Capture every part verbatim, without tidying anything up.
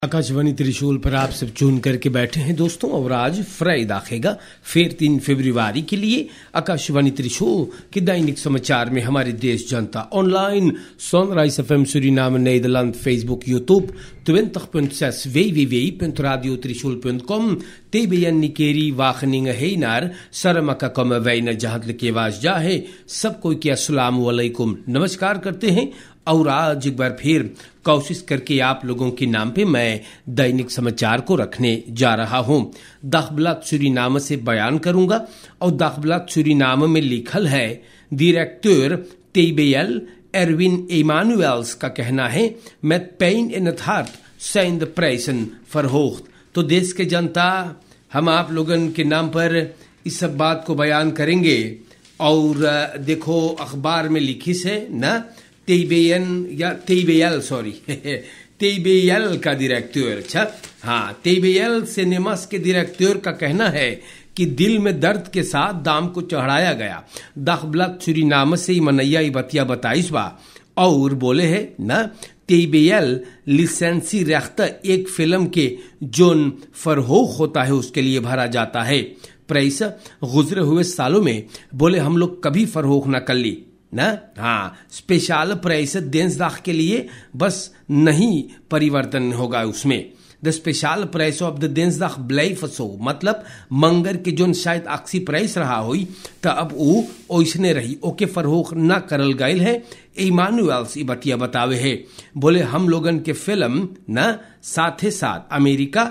आकाशवाणी त्रिशूल पर आप सब चुन करके बैठे हैं दोस्तों, और आज फ्राइडे दाखेगा फिर तीन फरवरी के लिए आकाशवाणी त्रिशूल के दैनिक समाचार में हमारे देश जनता online sunrise FM Suriname Nederland Facebook YouTube twintig punt zes w w w punt radio trisul punt com T B N Nikeri Wageningen है नार सरमका कम वैन जहां के वाज जा है सब कोई के अस्सलाम वालेकुम नमस्कार करते हैं। और आज एक बार फिर कोशिश करके आप लोगों के नाम पे मैं दैनिक समाचार को रखने जा रहा हूं। दाखबलात सूरीनाम से बयान करूंगा और दाखबलात सूरीनाम में लिखल है director T B L Erwin Emanuels का कहना है met pijn in het hart zijn de prijzen verhoogd। तो देश के जनता हम आप लोगन के नाम पर इस सब बात को बयान करेंगे। और देखो अखबार में लिखी से ना T B N या T B L sorry T B L का डायरेक्टर, अच्छा हाँ T B L सिनेमास के डायरेक्टर का कहना है कि दिल में दर्द के साथ दाम को चढ़ाया गया। दाखबलात सूरीनाम से मनैया बतिया बताइस बा और बोले है ना T B L लिसेंसी रख्ता एक फिल्म के जोन फरहोख होता है उसके लिए भरा जाता है। प्राइस गुजरे हुए सालों में बोले हम लोग कभी फरहोख ना कर ली ना, हाँ स्पेशल प्राइस देंसदाख के लिए बस नहीं परिवर्तन होगा उसमें। The special price of the देंसदाख ब्लाइफ सो मतलब मंगर के जोन शायद अक्सी प्राइस रहा हुई तो अब वो ओइसने रही ओके फरहोख ना करल गयल है। इमानुएल्स बतिया बतावे है बोले हम लोगन के फिल्म ना साथ ही साथ अमेरिका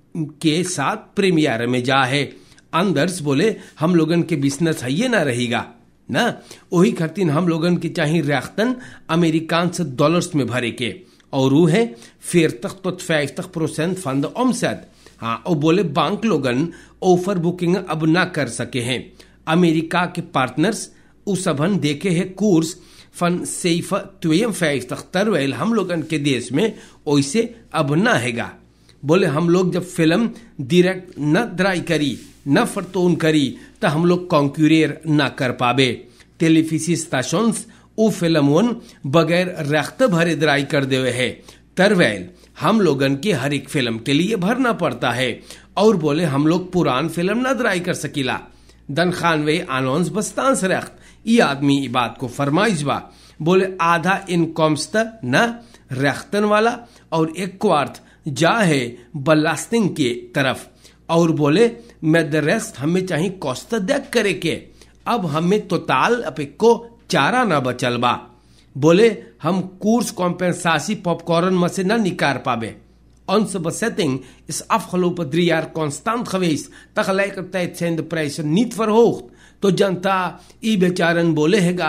के साथ प्रीमियर में जा है। अंदर्स बोले हम लोगन के बिजनेस है ये ना रहेगा ना, वही खातिर हम लोगन की चाहिए रख्तन अमेरिकान से डॉलर्स में भरे के और वो है veertig tot vijftig procent van de omzet। हाँ और बोले बैंक लोगन ओवर बुकिंग अब ना कर सके हैं। अमेरिका के पार्टनर्स उसबन देखे है course fun safe tweeënvijftig terwijl हम लोगन के देश में वैसे अब ना हैगा। बोले हम लोग जब फिल्म डायरेक्ट न ड्राई करी न फरतोन करी तो हम लोग कॉन्क्यूरेर ना कर पाबे। टेलीविजन स्टेशंस वो फिल्म बगैर रख्त भरे ड्राई कर देवे है तरवेल हम लोगन के हर एक फिल्म के लिए भरना पड़ता है। और बोले हम लोग पुरान फिल्म ना ड्राई कर सकीला दन खानवे आनौंस बस्तांस रख्त ये आदमी ये बात को फरमाइश बा। बोले आधा इनकॉम्स न रख्तन वाला और एक क्वार्थ जा है बलास्टिंग के तरफ। और बोले मैं द रेस्ट हमें चाहिए कॉस्ट देख करे के अब हमें तोताल अपे को चारा ना बचल बा। बोले हम कोर्स कॉम्पेंसासी पॉपकॉर्न में से ना निकार पाबे। Onze bezetting is afgelopen drie jaar constant geweest. Tegelijkertijd zijn de prijzen niet verhoogd. तो जनता ई बेचारन बोले हैगा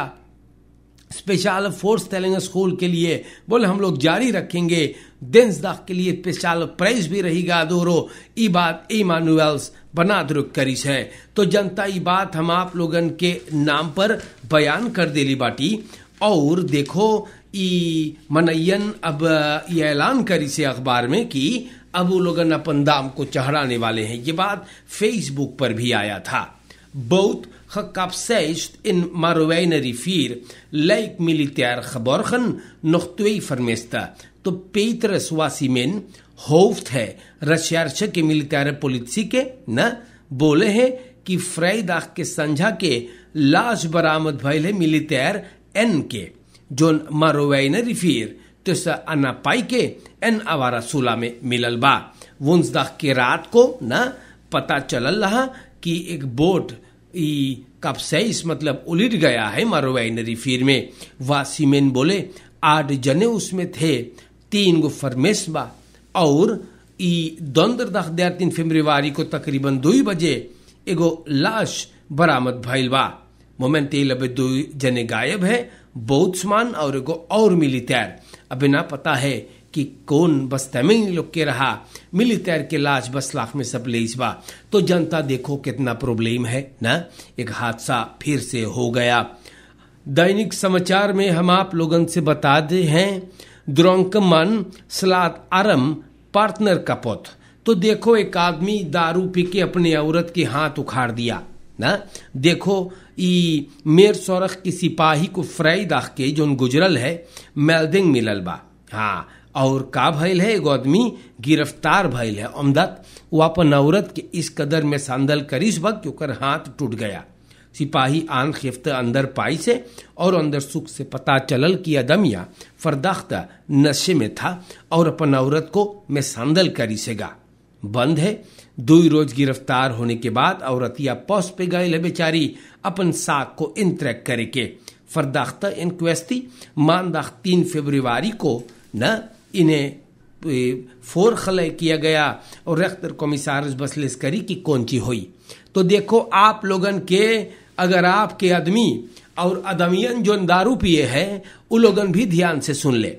स्पेशल फोर्स स्कूल के लिए बोले हम लोग जारी रखेंगे देंसदाख के लिए स्पेशल प्राइस भी रहेगा दोरो। ई बात इमानुएल्स बना दुरुक करिस है। तो जनता ई बात हम आप लोगन के नाम पर बयान कर देली बाटी। और देखो ई मनैयन अब ये ऐलान करी से अखबार में कि अब वो लोगन अपन दाम को चढ़ाने वाले हैं। ये बात फेसबुक पर भी आया था। बहुत gekapseist in Marowijne rivier lijkt militair geborgen nog twee vermisten। तो पेट्रस वासीमेन होफ्ट है रशिया के मिलिटारी पुलिस के न बोले हैं कि फ्राइडे के संझा के लाश बरामद भइल है मिलिटार एन के जोन मारोवाइने रिफिर तो अन्ना पाई के एन आवारा सुला में मिलल बा। वंसदाख के रात को न पता चलल रहा कि एक बोट ई कपसाइस मतलब उलट गया है मारोवाइने रिफिर में। वासीमेन बोले आठ जने उसमें थे, तीन गो फरमेस बा और ई दंदरदाख तीन फरवरी को तकरीबन दो बजे एगो लाश बरामद भइल बा। मोमेंट लबे दो जने गायब है, बहुत सामान और एगो और मिलिटार अबे ना पता है कि कौन बस्ता में लोग के रहा। मिलिटार के लाश बस लाख में सब लेस बा। तो जनता देखो कितना प्रॉब्लम है ना, एक हादसा फिर से हो गया। दैनिक समाचार में हम आप लोगन से बताते हैं द्रोंकमन सलात आरम पार्टनर का पोत। तो देखो एक आदमी दारू पी के अपने औरत के हाथ उखाड़ दिया ना। देखो ई मेर सौरख की सिपाही को फ्राइडे के जोन गुजरल है मेल्डिंग मिलल बा। हाँ और का भइल है, एगो आदमी गिरफ्तार भइल है। अमदत वो अपन औरत के इस कदर में सांदल करिस बा कि ओकर हाथ टूट गया। सिपाही आन खिफ्त अंदर पाई से और अंदर सुख से पता चलल कि अदमिया फरदाख्ता नशे में था और अपन औरत को में सांदल करिसेगा। बंद है। दो रोज गिरफ्तार होने के बाद औरतिया पौस पे गए है बेचारी अपन साक को इंतरक करे के। फरदाख्ता इंक्वेस्टी मानदाख तीन फरवरी को न इन्हें फोर खलय किया गया और रेख्तर कमिसारस बसलेस करी कि कौन ची हुई। तो देखो आप लोगन के, अगर आपके आदमी और अदमियन जो दारू पिए हैं वो लोगन भी ध्यान से सुन ले।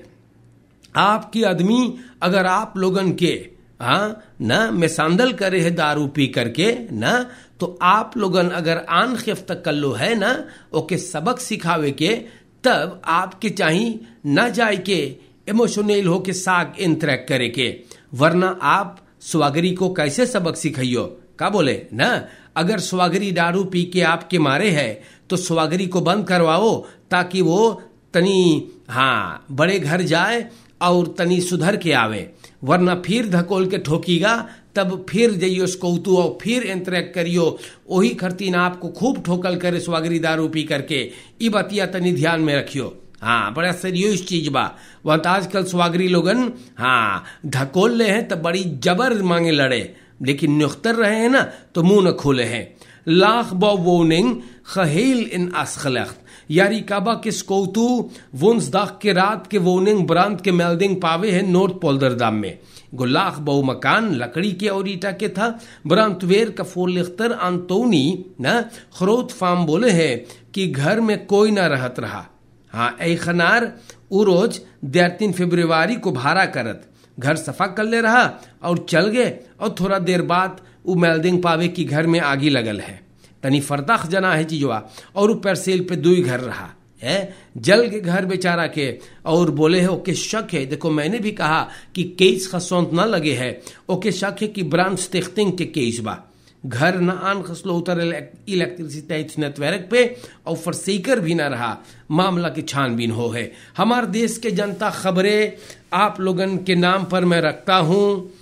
आपकी आदमी अगर आप लोगन के हाँ न मिसांदल करे है दारू पी करके न, तो आप लोगन अगर आन खिफ्त कल्लो है न ओके सबक सिखावे के, तब आपके चाहिए न जाए के इमोशनल हो के साग इंतरैक्ट करे के, वरना आप स्वागरी को कैसे सबक सिखाइयो का बोले ना। अगर स्वागरी दारू पी के आपके मारे है तो स्वागरी को बंद करवाओ ताकि वो तनी हाँ बड़े घर जाए और तनी सुधर के आवे, वरना फिर धकोल के ठोकीगा तब फिर जाइयो उसको और फिर इंतरैक्ट करियो। वही खरतीन आपको खूब ठोकल करे स्वागरी दारू पी करके। ई बतिया तनी ध्यान में रखियो। हाँ बड़ा सीरियस चीज बा। वह आजकल स्वागरी लोगन हाँ धकोल ले हैं तब बड़ी जबर मांगे लड़े, लेकिन नुख्तर रहे हैं ना तो मुंह न खोले हैं। लाख बो वोनिंग खहेल इन असखलख्त यारी काबा के स्कोतु वुंसदाख के रात के वोनिंग ब्रांत के मेल्डिंग पावे है नोट पोल्दरदाम में। गुलाख बहु मकान लकड़ी के और ईटा के था। ब्रांतवेर का फोलिख्तर अंतोनी न खरोत फार्म बोले है कि घर में कोई ना रहत रहा। हाँ ऐ खनार उ रोज तीन फरवरी को भाड़ा करत घर सफा कर ले रहा और चल गए, और थोड़ा देर बाद वो मेल्डिंग पावे कि घर में आगी लगल है। तनी फरदाख जना है चीजवा और ऊपर सेल पे दुई घर रहा है, जल के घर बेचारा के। और बोले है ओके शक है, देखो मैंने भी कहा कि केस खसौंत ना लगे है, ओके शक है कि ब्रांच स्टिख्तिंग के केस बा। घर न आन खसलो उतर इलेक्ट्रिसिटी नेटवर्क पे और फरसेकर भी ना रहा। मामला की छानबीन हो है। हमारे देश के जनता खबरें आप लोगन के नाम पर मैं रखता हूं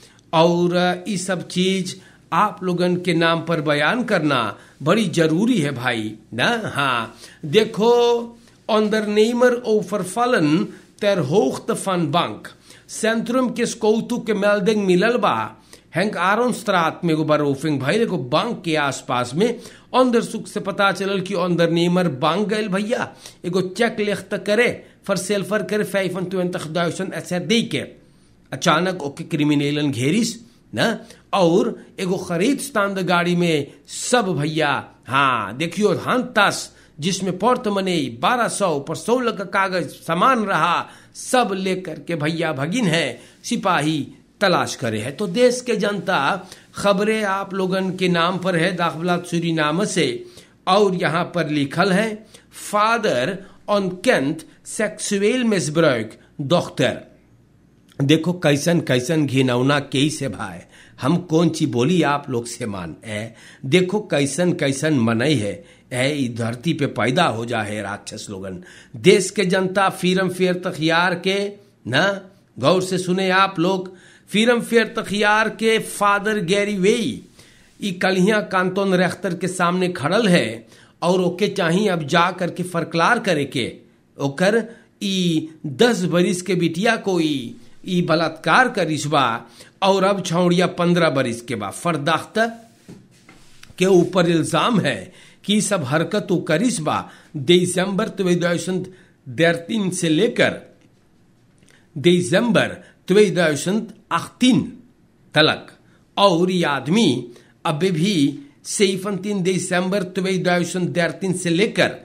और ये सब चीज आप लोगन के नाम पर बयान करना बड़ी जरूरी है भाई ना। हाँ देखो ondernemer overvallen ter hoogte van bank centrum के स्कौतु के मेल्डिंग मिलल बा। हैंक आरोन स्ट्रात में एगो बरोफिंग भाई एगो बैंक के आसपास में अंदर सुख से पता चलल कि ondernemer बैंक गए भैया एगो चेक लिखत करे फर सेल्फर करे vijfentwintigduizend ऐसे दे के। अचानक ओके क्रिमिनलन घेरिस ना और एगो खरीद स्टांड गाड़ी में सब भैया हाँ देखियो हंतास जिसमें पोर्टमनी बारह सौ पर सोलह का कागज सामान रहा, सब लेकर के भैया भगिन है सिपाही तलाश करे है। तो देश के जनता खबरें आप लोगन के नाम पर है दाखबलात सूरीनाम से, और यहाँ पर लिखल है फादर ऑन केंट सेक्सुअल मिसब्रुक डॉक्टर। देखो कैसन कैसन घिनौना केस है भाई, हम कौन ची बोली आप लोग से मान है। देखो कैसन कैसन मनई है ऐ धरती पे पैदा हो जा है राक्षस लोगन। देश के जनता फिल्म फेयर तखियार के ना गौर से सुने आप लोग। फिल्म फेयर तखियार के फादर गैरी वेई ई कलिया कांतोन रेख्तर के सामने खड़ल है और ओके चाहिए अब जा करके फरकलार करे के ओकर ई दस बरिस के बिटिया को ई बलात्कार करिस बा, और अब छौड़िया पंद्रह बरिस के बा। फरदाख्ता के ऊपर इल्जाम है कि सब हरकत वो करिस बा दिसंबर tweeduizend dertien से लेकर दिसंबर tweeduizend achttien तलक, और ये आदमी अभी भी zeventien दिसंबर tweeduizend dertien से लेकर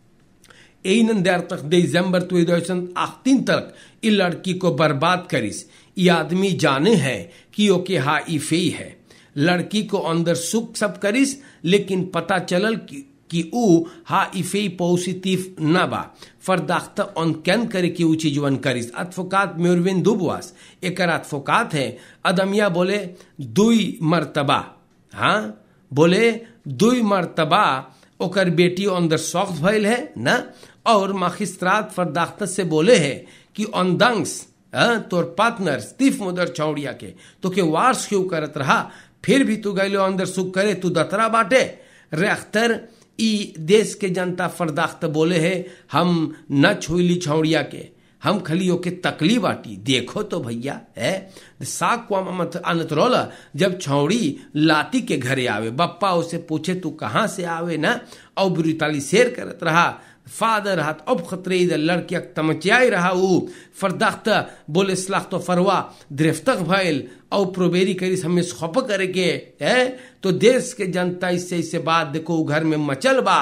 eenendertig दिसंबर tweeduizend achttien तक इस लड़की को बर्बाद करिस। ये आदमी जाने है कि ओके हा इफे है, लड़की को अंदर सुख सब करिस, लेकिन पता चलल कि कि ऊ हा इफे पॉजिटिव न बा। फरदाख्ता ऑन कैन करे कि ऊ चीजवन करिस। एडवोकात म्यूरविन दुबवास एक एडवोकात है। अदमिया बोले दुई मर्तबा हाँ बोले दुई मर्तबा ओकर बेटी अंदर सख्त भइल है ना, और मजिस्ट्रात फरदाख्ता से बोले है कि अंदंस तोर पार्टनर स्टीफ मुदर छौड़िया के तो के वार्स क्यों करत रहा, फिर भी तू गैलो अंदर सुख करे, तू दतरा बाटे रे अख्तर। ई देश के जनता फरदाख्त बोले है हम न छुईली छौड़िया के, हम खलियों के तकली बाटी। देखो तो भैया है साक मत अनतरोला, जब छौड़ी लाती के घरे आवे, बप्पा उसे पूछे तू कहाँ से आवे ना, और बुरीताली शेर करत रहा, फादर हाथ अब खतरे इधर लड़किया तमचियाई रहा। ऊ फरदाख्त बोले सलाख तो फरवा द्रेफ्तक भैल और प्रोबेरी करीस हमें खप करके है। तो देश के जनता इससे इससे बात देखो घर में मचल बा,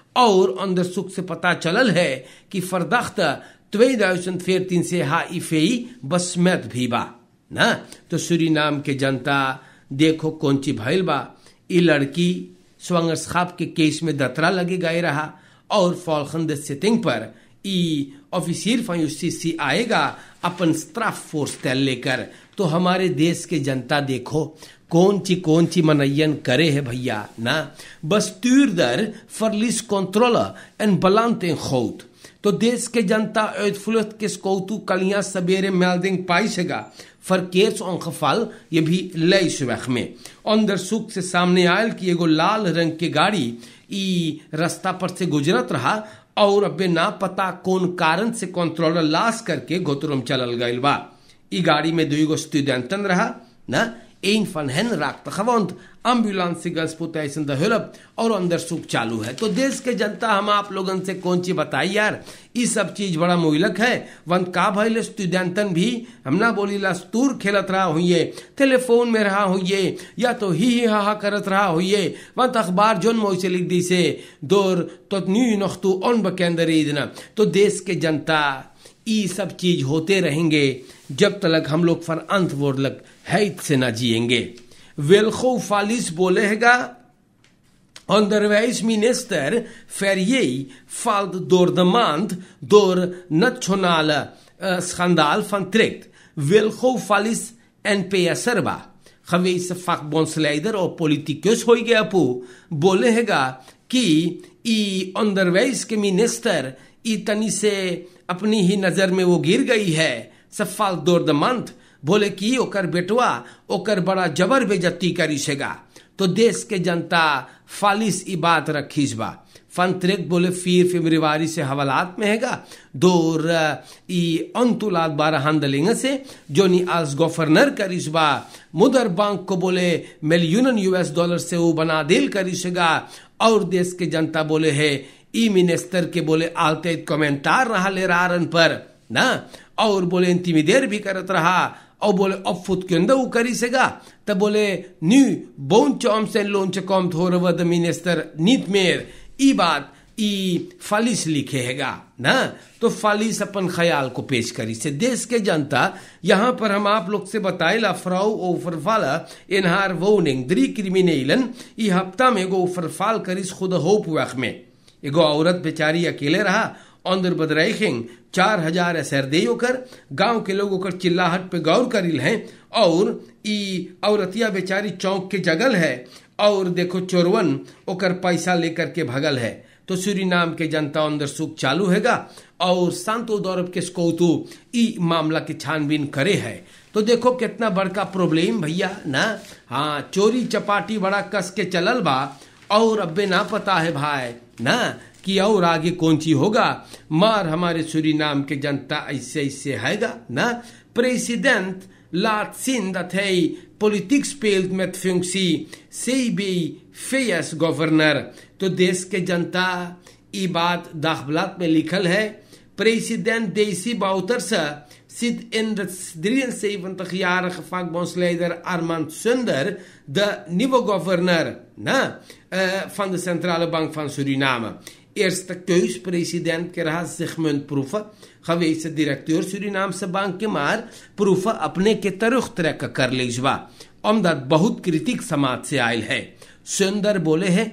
और अंदर सुख से पता चलल है कि फरदाख्त त्वेदाउसन फेर तीन से हा इफेई बसमत भी बा ना। तो सूरीनाम के जनता देखो कौन ची भैल बा, ई लड़की स्वांगरस्खाप के केस में दतरा लगे गए रहा, और फॉलखंद सिटिंग पर ई ऑफिसियर फायूसी आएगा अपन स्ट्राफ फोर्स तैल लेकर। तो हमारे देश के जनता देखो कौन ची कौन ची मनयन करे है भैया ना। बस तुरदर फरलिस कंट्रोल एन बलांते खोत। तो देश के जनता uitvlucht किस कौतु कलियां सबेरे मेल्डिंग पाइसेगा verkeersongeval ये भी लेसवेग में अंदर सुख से सामने आयल कि एगो लाल रंग के गाड़ी ई रास्ता पर से गुजरत रहा, और अबे ना पता कौन कारण से कंट्रोलर लाश करके गोतरम चलल गइल बा। ई गाड़ी में दुईगो स्टूडेंटन रहा ना, een van hen raakte gewond, ambulancegans पोतैसन द हेल्प, और अंदर सुख चालू है। तो देश के जनता हम आप लोगन से कौन ची बताई यार, ये सब चीज बड़ा मुइलक है। वन का भइले स्टूडेंटन भी हम ना बोली लस्तूर खेलत रहा हुई, टेलीफोन में रहा हुई, या तो ही ही हा हा करत रहा हुई। वन अखबार जोन मोइसे लिख दी से दोर तो न्यू नख्तु ऑन बकेंदर ईदना। तो देश के जनता ये सब चीज होते रहेंगे जब तक हम लोग फर अंत वोरलक हैत से ना जिएंगे। वेलखो फालिस बोलेगा onderwijsminister Ferrier valt door de maand door nationale uh, schandaal van trekt. Wilgo Valis N P S'erba geweest vakbondsleider और politicus हो गया पू बोलेगा कि ई onderwijs के मिनिस्टर इतनी से अपनी ही नजर में वो गिर गई है। सफाल दौर द मंथ बोले कि ओकर बेटवा ओकर बड़ा जबर बेजती करी सेगा। तो देश के जनता फालिस ई बात रखीस बा। फंत्रेक बोले फिर फरवरी से हवालात में हैगा दौर ई अंतुलात बारह हंदलिंग से जोनी आज गवर्नर करीस बा। मुदर बैंक को बोले मिलियन यूएस डॉलर से वो बना दिल करीसेगा। और देश के जनता बोले है ई मिनिस्टर के बोले आलते कमेंटार रहा ले रारन पर ना, और बोले इंतिमिदेर भी करत रहा, और बोले अब फुट के अंदर वो करी सेगा। तब बोले न्यू बोन चॉम से लोन चे कॉम थोड़ा द मिनिस्टर नीत मेर ई बात ई फालिस लिखे हैगा ना। तो फालिस अपन ख्याल को पेश करी से देश के जनता यहाँ पर हम आप लोग से बताइला फ्राउ ओफरफाला इनहार वोनिंग द्री क्रिमिनेलन ई हफ्ता में गो ओफरफाल करीस खुद होप वख में एगो औरत बेचारी अकेले रहा अंदर बदराइखिंग चार हजार असर दे होकर गांव के लोग ओकर चिल्लाहट पे गौर करिल हैं। और ई औरतिया बेचारी चौक के जगल है और देखो चोरवन ओकर पैसा लेकर के भगल है। तो सूरीनाम के जनता अंदर सुख चालू हैगा और सांतो दौरब के स्कोतु ई मामला की छानबीन करे है। तो देखो कितना बड़का प्रॉब्लम भैया ना। हाँ चोरी चपाटी बड़ा कस के चलल बा और अब्बे ना पता है भाई ना कि और आगे कौन सी होगा। मार हमारे सूरीनाम के जनता ऐसे ऐसे हैगा ना। President laat zien dat hij politiek speelt met functie C B Vs governor. तो देश के जनता ये बात दाखबलात में लिखल है। प्रेसिडेंट देसी बाउतरसा zit in de drieënzeventigjarige vakbondsleider Armand Sunder, de nieuwe gouverneur na, uh, van de Centrale Bank van Suriname. Eerste keus-president के रहा Sigmund Proeven, geweest directeur Surinaamse bank के मार Proeven अपने के तरफ ट्रैक कर लीजवा, omdat बहुत क्रिटिक समाज से आयल है। सुंदर बोले है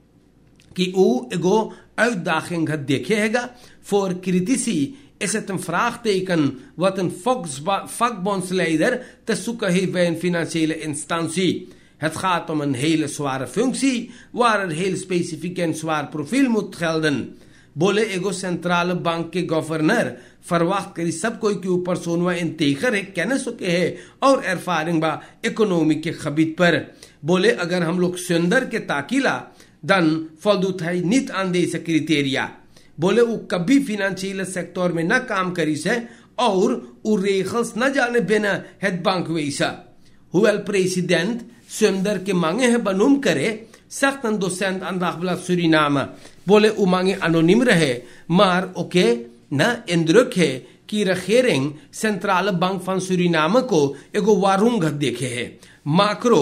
कि वो एगो uitdaging het देखे हैगा। voor critici is het een vraagteken wat een vakbondsleider te zoeken heeft bij een financiële instantie. Het gaat om een hele zware functie waar een heel specifiek en zwaar profiel moet gelden. बोले एगो central bank के governor फरवाख करी सब कोई के ऊपर सोनवा इंतेखर है कहने सो के है और एरफारिंग बा इकोनॉमी के खबीत पर। बोले अगर हम लोग सुंदर के ताकीला दन फलदू थाई नित आंदे से क्रिटेरिया बोले वो कभी फाइनेंशियल सेक्टर में न काम करी से और उ रेखल्स न जाने बिना हेड बैंक वैसा हुएल प्रेसिडेंट सुंदर के मांगे है बनुम करे सख्त दोसेंट अंदाखबला सुरीनाम बोले उ मांगे अनोनिम रहे मार ओके न इंद्रुक है कि रखेरिंग सेंट्रल बैंक फन सुरीनाम को एगो वारुंग देखे है माक्रो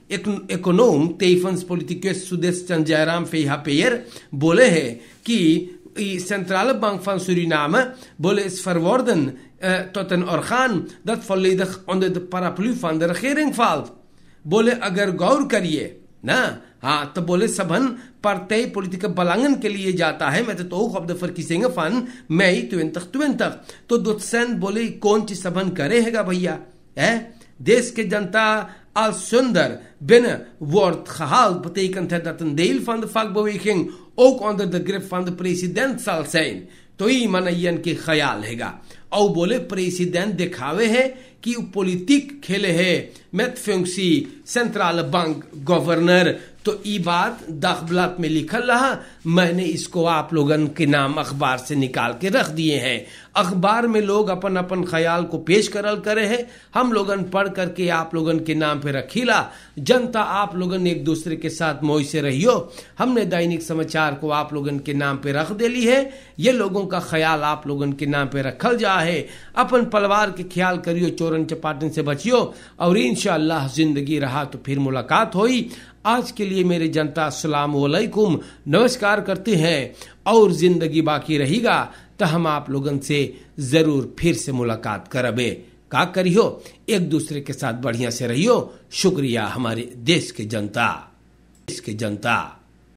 इकोनोम तेफंस पॉलिटिकस सुदेश चंद जयराम फेहा पेयर बोले है कि सेंट्रल बैंक van Suriname बोले is verworden uh, tot een orgaan dat volledig onder de paraplu van de regering valt। बोले अगर गौर करिए ना हाँ तो बोले सबन partij politieke belangen के लिए जाता है met het oog op de verkiezingen van mei twintig twintig तो docent बोले कौन ची सबन करेगा भैया है देश के जनता als zonder binnen wordt gehaald betekent het dat een deel van de vakbeweging ook onder de grip van de president zal zijn। तो ही मनयन के ख्याल हैगा और बोले प्रेसिडेंट दिखावे है कि वो पॉलिटिक खेले है मेथ फंक्सी सेंट्रल बैंक गवर्नर। तो ये बात दखबलात में लिखल रहा, मैंने इसको आप लोगन के नाम अखबार से निकाल के रख दिए हैं। अखबार में लोग अपन अपन ख्याल को पेश करल करे हैं, हम लोगन पढ़ करके आप लोगन के नाम पे रखीला। जनता आप लोगन एक दूसरे के साथ मोह से रहियो। हमने दैनिक समाचार को आप लोगन के नाम पे रख देली है, ये लोगों का ख्याल आप लोगन के नाम पे रखल जा है। अपन परिवार के ख्याल करियो, चोरन चपाटन से बचियो और इंशाअल्लाह जिंदगी रहा तो फिर मुलाकात होई। आज के लिए मेरे जनता अस्सलाम वालेकुम नमस्कार करते हैं और जिंदगी बाकी रहेगा तो हम आप लोगन से जरूर फिर से मुलाकात करबे। का करियो, एक दूसरे के साथ बढ़िया से रहियो। शुक्रिया हमारे देश के जनता, देश के जनता।